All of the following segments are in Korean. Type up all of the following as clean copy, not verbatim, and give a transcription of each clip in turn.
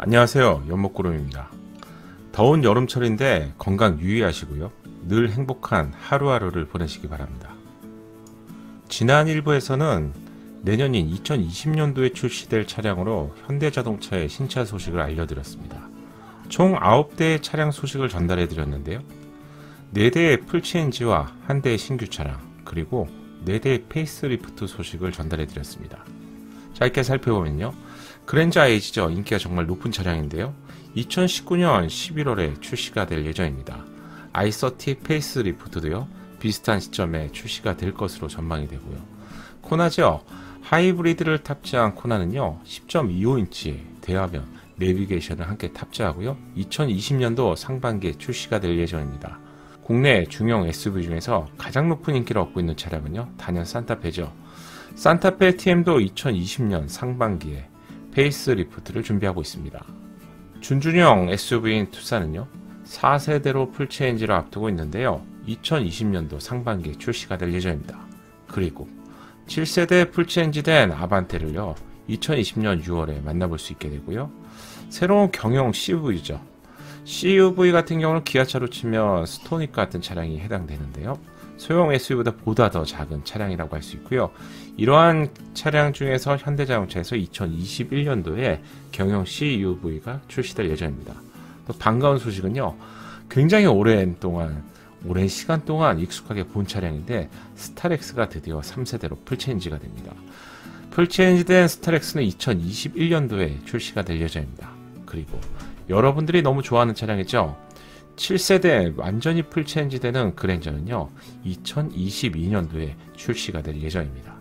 안녕하세요, 연목구름입니다. 더운 여름철인데 건강 유의하시고요. 늘 행복한 하루하루를 보내시기 바랍니다. 지난 1부에서는 내년인 2020년도에 출시될 차량으로 현대자동차의 신차 소식을 알려드렸습니다. 총 9대의 차량 소식을 전달해드렸는데요. 4대의 풀체인지와 1대의 신규 차량, 그리고 4대의 페이스리프트 소식을 전달해드렸습니다. 짧게 살펴보면요. 그랜저 IH죠. 인기가 정말 높은 차량인데요. 2019년 11월에 출시가 될 예정입니다. i30 페이스리프트도요. 비슷한 시점에 출시가 될 것으로 전망이 되고요. 코나죠. 하이브리드를 탑재한 코나는요. 10.25인치의 대화면 내비게이션을 함께 탑재하고요. 2020년도 상반기에 출시가 될 예정입니다. 국내 중형 SUV 중에서 가장 높은 인기를 얻고 있는 차량은요. 단연 산타페죠. 산타페 TM도 2020년 상반기에 페이스리프트를 준비하고 있습니다. 준준형 SUV인 투싼은요. 4세대로 풀체인지를 앞두고 있는데요. 2020년도 상반기에 출시가 될 예정입니다. 그리고 7세대 풀체인지된 아반떼를요. 2020년 6월에 만나볼 수 있게 되고요. 새로운 경영 CUV죠. CUV 같은 경우는 기아차로 치면 스토닉 같은 차량이 해당되는데요. 소형 SUV보다 보다 더 작은 차량이라고 할 수 있고요. 이러한 차량 중에서 현대자동차에서 2021년도에 경영 CUV가 출시될 예정입니다. 또 반가운 소식은요. 굉장히 오랜 시간 동안 익숙하게 본 차량인데 스타렉스가 드디어 3세대로 풀체인지가 됩니다. 풀체인지된 스타렉스는 2021년도에 출시가 될 예정입니다. 그리고 여러분들이 너무 좋아하는 차량이죠. 7세대 완전히 풀체인지 되는 그랜저는요. 2022년도에 출시가 될 예정입니다.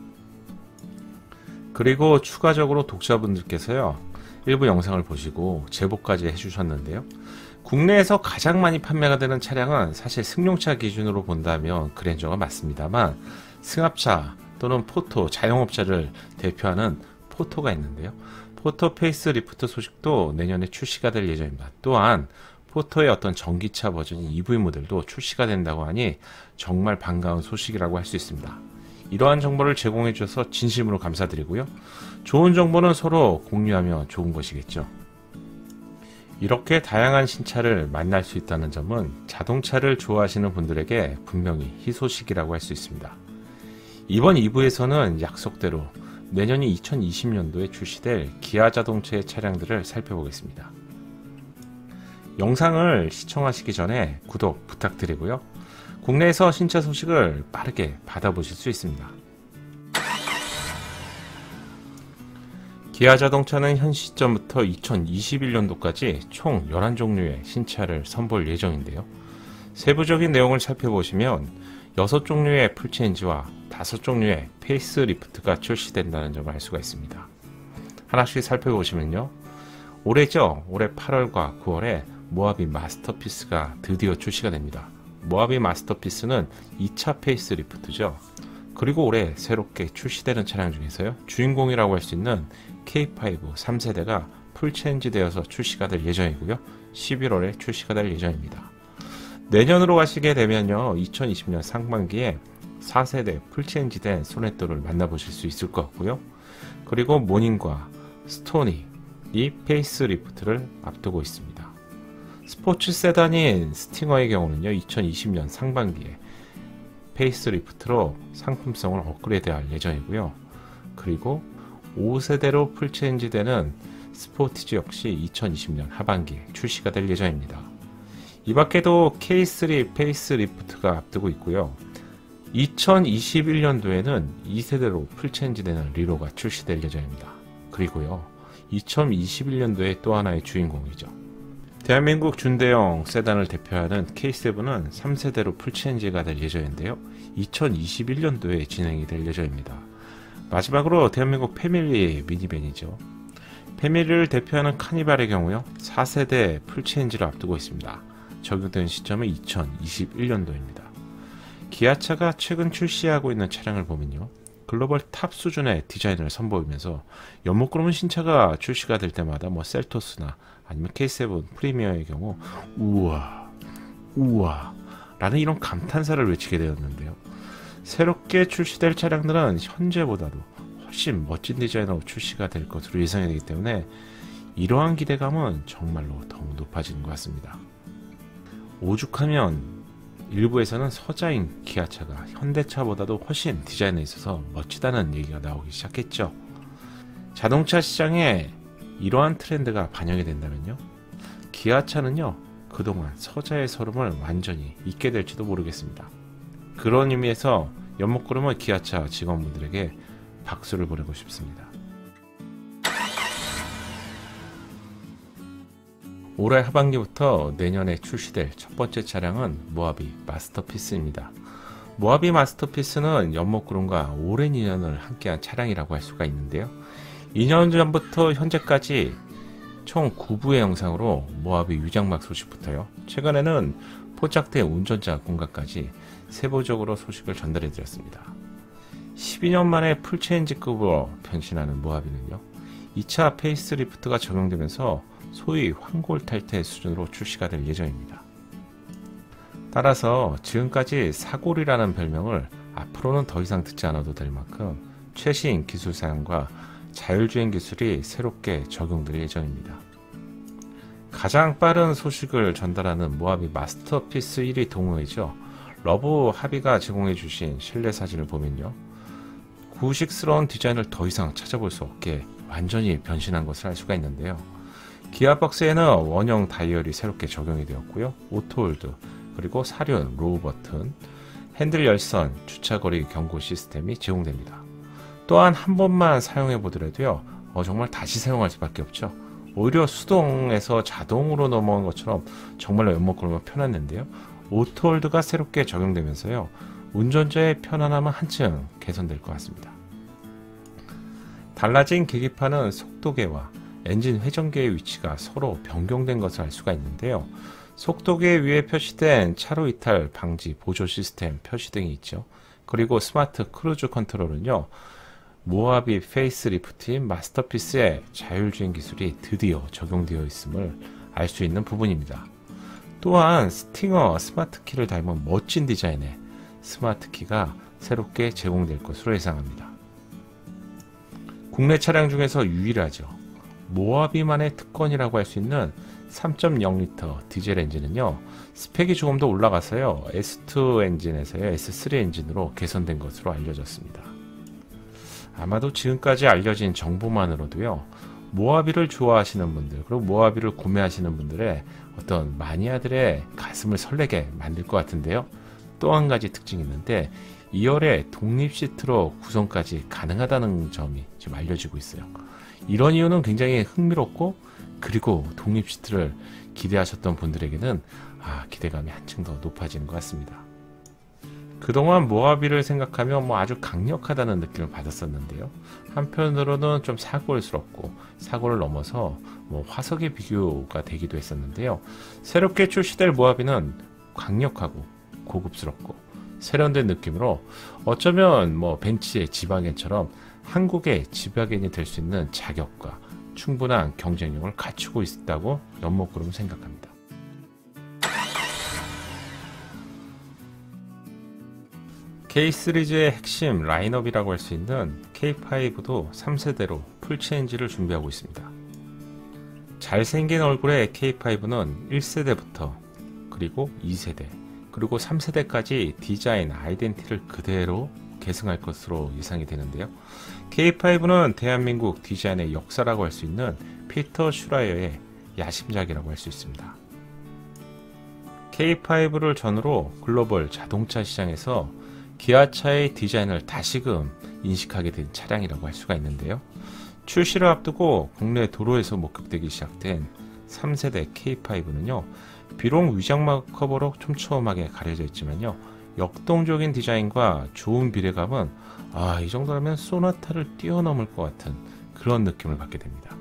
그리고 추가적으로 독자분들께서요. 일부 영상을 보시고 제보까지 해주셨는데요. 국내에서 가장 많이 판매가 되는 차량은 사실 승용차 기준으로 본다면 그랜저가 맞습니다만 승합차 또는 포토, 자영업자를 대표하는 포토가 있는데요. 포토 페이스리프트 소식도 내년에 출시가 될 예정입니다. 또한 포토의 어떤 전기차 버전인 EV 모델도 출시가 된다고 하니 정말 반가운 소식이라고 할 수 있습니다. 이러한 정보를 제공해 주셔서 진심으로 감사드리고요. 좋은 정보는 서로 공유하면 좋은 것이겠죠. 이렇게 다양한 신차를 만날 수 있다는 점은 자동차를 좋아하시는 분들에게 분명히 희소식이라고 할 수 있습니다. 이번 2부에서는 약속대로 내년이 2020년도에 출시될 기아 자동차의 차량들을 살펴보겠습니다. 영상을 시청하시기 전에 구독 부탁드리고요. 국내에서 신차 소식을 빠르게 받아보실 수 있습니다. 기아 자동차는 현 시점부터 2021년도까지 총 11종류의 신차를 선보일 예정인데요. 세부적인 내용을 살펴보시면 6종류의 풀체인지와 5종류의 페이스리프트가 출시된다는 점을 알 수가 있습니다. 하나씩 살펴보시면요. 올해죠. 올해 8월과 9월에 모하비 마스터피스가 드디어 출시가 됩니다. 모하비 마스터피스는 2차 페이스리프트죠. 그리고 올해 새롭게 출시되는 차량 중에서요. 주인공이라고 할 수 있는 K5 3세대가 풀체인지 되어서 출시가 될 예정이고요. 11월에 출시가 될 예정입니다. 내년으로 가시게 되면요. 2020년 상반기에 4세대 풀체인지 된 소네토를 만나보실 수 있을 것 같고요. 그리고 모닝과 스토닉 이 페이스리프트를 앞두고 있습니다. 스포츠 세단인 스팅어의 경우는요. 2020년 상반기에 페이스리프트로 상품성을 업그레이드할 예정이고요. 그리고 5세대로 풀체인지 되는 스포티지 역시 2020년 하반기에 출시가 될 예정입니다. 이 밖에도 K3 페이스리프트가 앞두고 있고요. 2021년도에는 2세대로 풀체인지 되는 리로가 출시될 예정입니다. 그리고요. 2021년도에 또 하나의 주인공이죠. 대한민국 준대형 세단을 대표하는 K7은 3세대로 풀체인지가 될 예정인데요. 2021년도에 진행이 될 예정입니다. 마지막으로 대한민국 패밀리 미니밴이죠. 패밀리를 대표하는 카니발의 경우요. 4세대 풀체인지를 앞두고 있습니다. 적용되는 시점은 2021년도입니다. 기아차가 최근 출시하고 있는 차량을 보면요. 글로벌 탑 수준의 디자인을 선보이면서 연목구름은 신차가 출시가 될 때마다 셀토스나 아니면 K7 프리미어의 경우 우와 라는 이런 감탄사를 외치게 되었는데요. 새롭게 출시될 차량들은 현재보다도 훨씬 멋진 디자인으로 출시가 될 것으로 예상이 되기 때문에 이러한 기대감은 정말로 더욱 높아지는 것 같습니다. 오죽하면 일부에서는 서자인 기아차가 현대차보다도 훨씬 디자인에 있어서 멋지다는 얘기가 나오기 시작했죠. 자동차 시장에 이러한 트렌드가 반영이 된다면요, 기아차는요 그동안 서자의 서름을 완전히 잊게 될지도 모르겠습니다. 그런 의미에서 연목구름은 기아차 직원분들에게 박수를 보내고 싶습니다. 올해 하반기부터 내년에 출시될 첫 번째 차량은 모하비 마스터피스입니다. 모하비 마스터피스는 연목구름과 오랜 인연을 함께한 차량이라고 할 수가 있는데요. 2년 전부터 현재까지 총 9부의 영상으로 모하비 유장막 소식부터요, 최근에는 포착된 운전자 공간까지 세부적으로 소식을 전달해 드렸습니다. 12년 만에 풀체인지급으로 변신하는 모하비는요, 2차 페이스리프트가 적용되면서 소위 환골탈태 수준으로 출시가 될 예정입니다. 따라서 지금까지 사골이라는 별명을 앞으로는 더 이상 듣지 않아도 될 만큼 최신 기술 사양과 자율주행 기술이 새롭게 적용될 예정입니다. 가장 빠른 소식을 전달하는 모하비 마스터피스 1위 동호회죠, 러브 하비가 제공해 주신 실내 사진을 보면요, 구식스러운 디자인을 더 이상 찾아볼 수 없게 완전히 변신한 것을 알 수가 있는데요. 기아박스에는 원형 다이얼이 새롭게 적용이 되었고요, 오토홀드, 그리고 사륜, 로우 버튼, 핸들 열선, 주차거리 경고 시스템이 제공됩니다. 또한 한 번만 사용해 보더라도요, 정말 다시 사용할 수밖에 없죠. 오히려 수동에서 자동으로 넘어온 것처럼 정말로 연목구름은 편했는데요, 오토홀드가 새롭게 적용되면서요, 운전자의 편안함은 한층 개선될 것 같습니다. 달라진 계기판은 속도계와 엔진 회전계의 위치가 서로 변경된 것을 알 수가 있는데요, 속도계 위에 표시된 차로 이탈 방지 보조 시스템 표시등이 있죠. 그리고 스마트 크루즈 컨트롤은요, 모하비 페이스리프트인 마스터피스의 자율주행 기술이 드디어 적용되어 있음을 알 수 있는 부분입니다. 또한 스팅어 스마트키를 닮은 멋진 디자인의 스마트키가 새롭게 제공될 것으로 예상합니다. 국내 차량 중에서 유일하죠, 모하비만의 특권이라고 할 수 있는 3.0L 디젤 엔진은요, 스펙이 조금 더 올라가서요, S2 엔진에서요 S3 엔진으로 개선된 것으로 알려졌습니다. 아마도 지금까지 알려진 정보만으로도요, 모하비를 좋아하시는 분들, 그리고 모하비를 구매하시는 분들의 어떤 마니아들의 가슴을 설레게 만들 것 같은데요. 또 한 가지 특징이 있는데 2열에 독립 시트로 구성까지 가능하다는 점이 지금 알려지고 있어요. 이런 이유는 굉장히 흥미롭고, 그리고 독립 시트를 기대하셨던 분들에게는 기대감이 한층 더 높아지는 것 같습니다. 그동안 모하비를 생각하면 아주 강력하다는 느낌을 받았었는데요, 한편으로는 좀 사골스럽고 사골을 넘어서 화석에 비교가 되기도 했었는데요, 새롭게 출시될 모하비는 강력하고 고급스럽고 세련된 느낌으로 어쩌면 벤츠의 지바겐처럼 한국의 지바겐이 될 수 있는 자격과 충분한 경쟁력을 갖추고 있다고 연목구름은 생각합니다. K 시리즈의 핵심 라인업이라고 할 수 있는 K5도 3세대로 풀체인지를 준비하고 있습니다. 잘생긴 얼굴의 K5는 1세대부터 그리고 2세대 그리고 3세대까지 디자인 아이덴티티를 그대로 계승할 것으로 예상이 되는데요, K5는 대한민국 디자인의 역사라고 할 수 있는 피터 슈라이어의 야심작이라고 할 수 있습니다. K5를 전후로 글로벌 자동차 시장에서 기아차의 디자인을 다시금 인식하게 된 차량이라고 할 수가 있는데요, 출시를 앞두고 국내 도로에서 목격되기 시작된 3세대 K5는요, 비록 위장막 커버로 촘촘하게 가려져 있지만요, 역동적인 디자인과 좋은 비례감은 이 정도라면 소나타를 뛰어넘을 것 같은 그런 느낌을 받게 됩니다.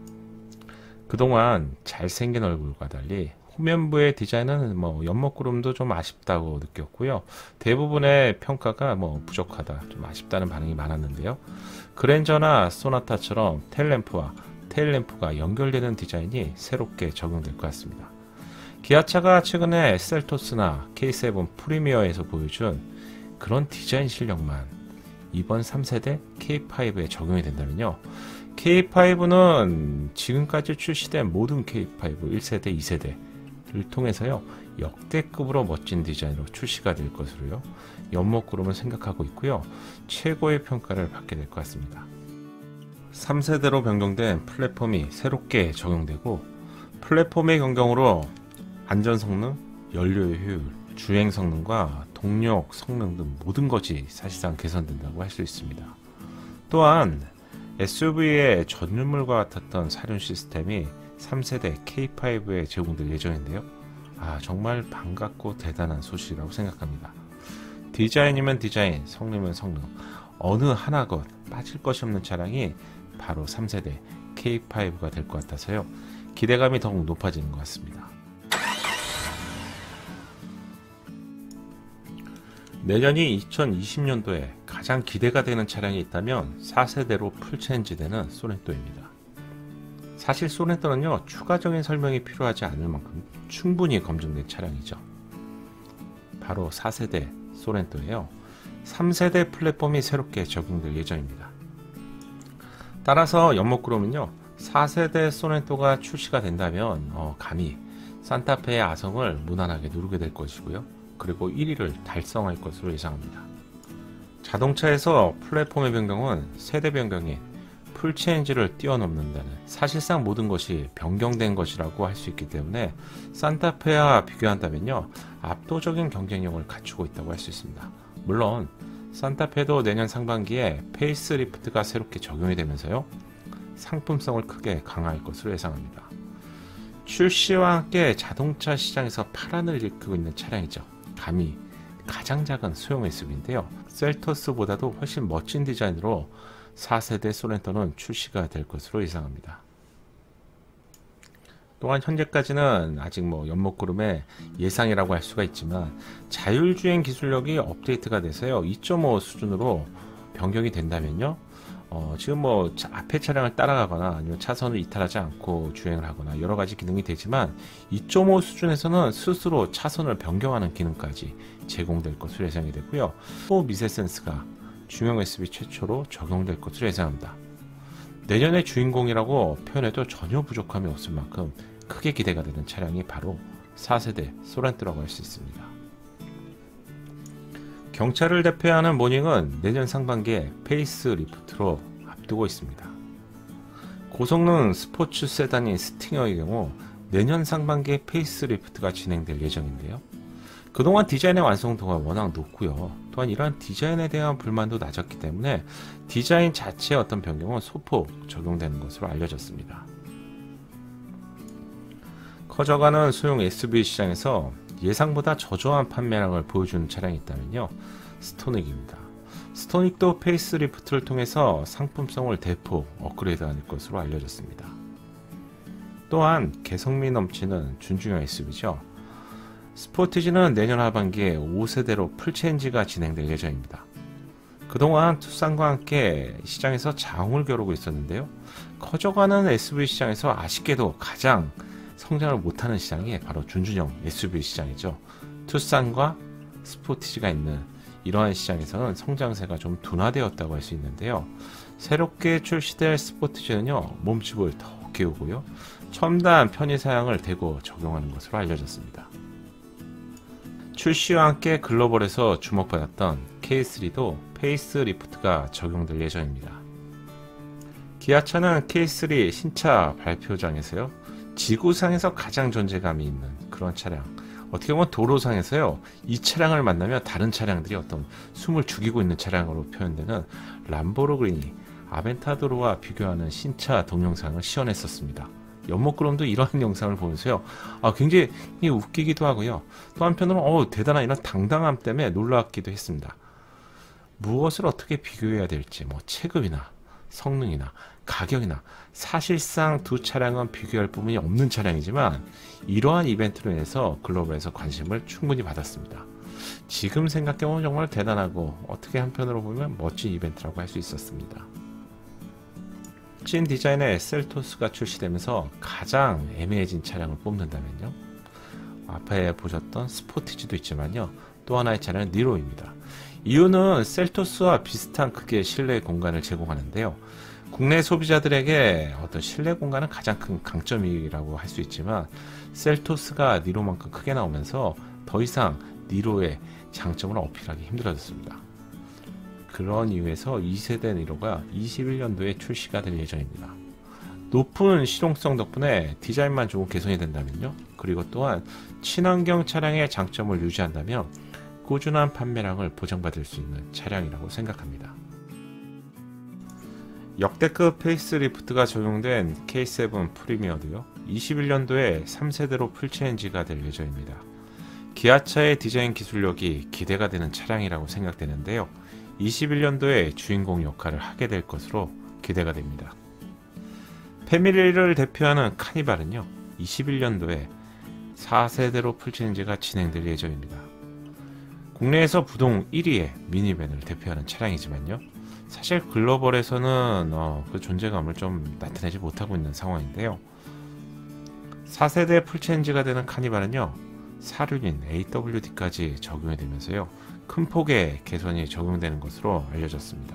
그동안 잘생긴 얼굴과 달리 후면부의 디자인은 연목구름도 좀 아쉽다고 느꼈고요, 대부분의 평가가 부족하다, 좀 아쉽다는 반응이 많았는데요, 그랜저나 소나타처럼 텔램프와 테일램프가 연결되는 디자인이 새롭게 적용될 것 같습니다. 기아차가 최근에 셀토스나 K7 프리미어에서 보여준 그런 디자인 실력만 이번 3세대 K5에 적용이 된다면요, K5는 지금까지 출시된 모든 K5 1세대, 2세대를 통해서요, 역대급으로 멋진 디자인으로 출시가 될 것으로요, 연목구름을 생각하고 있고요, 최고의 평가를 받게 될 것 같습니다. 3세대로 변경된 플랫폼이 새롭게 적용되고, 플랫폼의 변경으로 안전 성능, 연료의 효율, 주행 성능과 동력 성능 등 모든 것이 사실상 개선된다고 할 수 있습니다. 또한 SUV의 전유물과 같았던 사륜 시스템이 3세대 K5에 제공될 예정인데요. 정말 반갑고 대단한 소식이라고 생각합니다. 디자인이면 디자인, 성능이면 성능, 어느 하나것 빠질 것이 없는 차량이 바로 3세대 K5가 될 것 같아서요, 기대감이 더욱 높아지는 것 같습니다. 내년이 2020년도에 가장 기대가 되는 차량이 있다면 4세대로 풀체인지되는 소렌토입니다. 사실 소렌토는요, 추가적인 설명이 필요하지 않을 만큼 충분히 검증된 차량이죠. 바로 4세대 소렌토예요. 3세대 플랫폼이 새롭게 적용될 예정입니다. 따라서 연목구름은요, 4세대 소렌토가 출시가 된다면 감히 산타페의 아성을 무난하게 누르게 될 것이고요, 그리고 1위를 달성할 것으로 예상합니다. 자동차에서 플랫폼의 변경은 세대 변경인 풀체인지를 뛰어넘는다는, 사실상 모든 것이 변경된 것이라고 할 수 있기 때문에 산타페와 비교한다면요, 압도적인 경쟁력을 갖추고 있다고 할 수 있습니다. 물론 산타페도 내년 상반기에 페이스리프트가 새롭게 적용이 되면서요, 상품성을 크게 강화할 것으로 예상합니다. 출시와 함께 자동차 시장에서 파란을 일으키고 있는 차량이죠. 감히 가장 작은 소형 SUV인데요, 셀토스보다도 훨씬 멋진 디자인으로 4세대 소렌토는 출시가 될 것으로 예상합니다. 또한 현재까지는 아직 연목구름의 예상이라고 할 수가 있지만, 자율주행 기술력이 업데이트가 돼서요, 2.5 수준으로 변경이 된다면요, 지금 앞에 차량을 따라가거나 아니면 차선을 이탈하지 않고 주행을 하거나 여러가지 기능이 되지만, 2.5 수준에서는 스스로 차선을 변경하는 기능까지 제공될 것으로 예상이 되고요, 또 미세 센스가 중형 SUV 최초로 적용될 것으로 예상합니다. 내년의 주인공이라고 표현해도 전혀 부족함이 없을 만큼 크게 기대가 되는 차량이 바로 4세대 소렌토라고 할 수 있습니다. 경차를 대표하는 모닝은 내년 상반기에 페이스리프트로 앞두고 있습니다. 고성능 스포츠 세단인 스팅어의 경우 내년 상반기에 페이스리프트가 진행될 예정인데요. 그동안 디자인의 완성도가 워낙 높고요, 또한 이러한 디자인에 대한 불만도 낮았기 때문에 디자인 자체의 어떤 변경은 소폭 적용되는 것으로 알려졌습니다. 커져가는 소형 SUV 시장에서 예상보다 저조한 판매량을 보여주는 차량이 있다면요, 스토닉입니다. 스토닉도 페이스리프트를 통해서 상품성을 대폭 업그레이드할 것으로 알려졌습니다. 또한 개성미 넘치는 준중형 SUV죠. 스포티지는 내년 하반기에 5세대로 풀체인지가 진행될 예정입니다. 그동안 투싼과 함께 시장에서 장을 겨루고 있었는데요, 커져가는 SUV 시장에서 아쉽게도 가장 성장을 못하는 시장이 바로 준준형 SUV 시장이죠. 투싼과 스포티지가 있는 이러한 시장에서는 성장세가 좀 둔화되었다고 할 수 있는데요, 새롭게 출시될 스포티지는요, 몸집을 더욱 키우고요, 첨단 편의사양을 대거 적용하는 것으로 알려졌습니다. 출시와 함께 글로벌에서 주목받았던 K3도 페이스리프트가 적용될 예정입니다. 기아차는 K3 신차 발표장에서요, 지구상에서 가장 존재감이 있는 그런 차량, 어떻게 보면 도로상에서요, 이 차량을 만나면 다른 차량들이 어떤 숨을 죽이고 있는 차량으로 표현되는 람보르기니 아벤타도르와 비교하는 신차 동영상을 시연했었습니다. 연목구름도 이러한 영상을 보면서요, 굉장히 웃기기도 하고요, 또 한편으로는 대단한 이런 당당함 때문에 놀랍기도 했습니다. 무엇을 어떻게 비교해야 될지, 체급이나 성능이나 가격이나, 사실상 두 차량은 비교할 부분이 없는 차량이지만 이러한 이벤트로 인해서 글로벌에서 관심을 충분히 받았습니다. 지금 생각해보면 정말 대단하고, 어떻게 한편으로 보면 멋진 이벤트라고 할 수 있었습니다. 찐 디자인의 셀토스가 출시되면서 가장 애매해진 차량을 뽑는다면요, 앞에 보셨던 스포티지도 있지만요, 또 하나의 차량은 니로입니다. 이유는 셀토스와 비슷한 크기의 실내 공간을 제공하는데요, 국내 소비자들에게 어떤 실내 공간은 가장 큰 강점이라고 할 수 있지만 셀토스가 니로만큼 크게 나오면서 더 이상 니로의 장점을 어필하기 힘들어졌습니다. 그런 이유에서 2세대 니로가 21년도에 출시가 될 예정입니다. 높은 실용성 덕분에 디자인만 조금 개선이 된다면요. 그리고 또한 친환경 차량의 장점을 유지한다면 꾸준한 판매량을 보장받을 수 있는 차량이라고 생각합니다. 역대급 페이스리프트가 적용된 K7 프리미어도요. 21년도에 3세대로 풀체인지가 될 예정입니다. 기아차의 디자인 기술력이 기대가 되는 차량이라고 생각되는데요. 21년도에 주인공 역할을 하게 될 것으로 기대가 됩니다. 패밀리를 대표하는 카니발은요. 21년도에 4세대로 풀체인지가 진행될 예정입니다. 국내에서 부동 1위의 미니밴을 대표하는 차량이지만요. 사실 글로벌에서는 그 존재감을 좀 나타내지 못하고 있는 상황인데요. 4세대 풀체인지가 되는 카니발은요. 사륜인 AWD까지 적용이 되면서요. 큰 폭의 개선이 적용되는 것으로 알려졌습니다.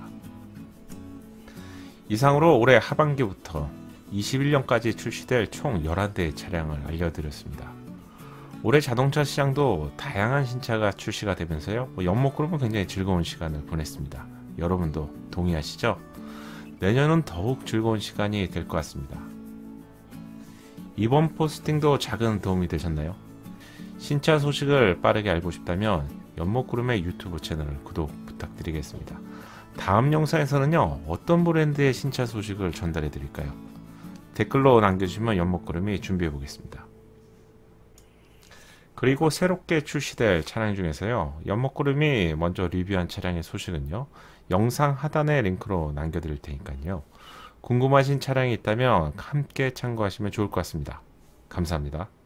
이상으로 올해 하반기부터 21년까지 출시될 총 11대의 차량을 알려드렸습니다. 올해 자동차 시장도 다양한 신차가 출시가 되면서요. 연목그룹은 굉장히 즐거운 시간을 보냈습니다. 여러분도 동의하시죠? 내년은 더욱 즐거운 시간이 될 것 같습니다. 이번 포스팅도 작은 도움이 되셨나요? 신차 소식을 빠르게 알고 싶다면 연목그룹의 유튜브 채널을 구독 부탁드리겠습니다. 다음 영상에서는요, 어떤 브랜드의 신차 소식을 전달해 드릴까요? 댓글로 남겨주시면 연목그룹이 준비해 보겠습니다. 그리고 새롭게 출시될 차량 중에서요, 연목그룹이 먼저 리뷰한 차량의 소식은요, 영상 하단의 링크로 남겨드릴 테니까요. 궁금하신 차량이 있다면 함께 참고하시면 좋을 것 같습니다. 감사합니다.